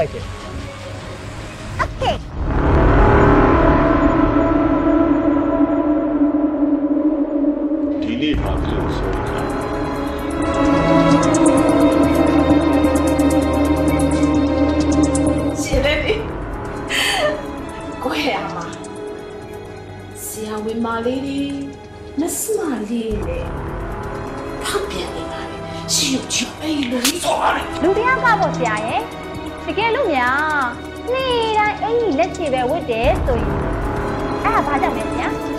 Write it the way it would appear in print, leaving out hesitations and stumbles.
လိုက်တယ် Okay ဒီနေ့ဘာဖြစ်လို့ဆိုကြရှင်လေးကိုရမှာဆရာဝန်မလေးတွေမစမလေးလေဖောက်ပြန်နေတာလေရှင်တို့ချအေးလို့စောရတယ်လူတရားကပေါ့ဆရာရဲ့တကယ်လို့များနေ့တိုင်းအင်ကြီးလက်ချေပဲဝတ်တယ်ဆိုရင်အဲ့ဒါဘာကြောင့်လဲဆရာ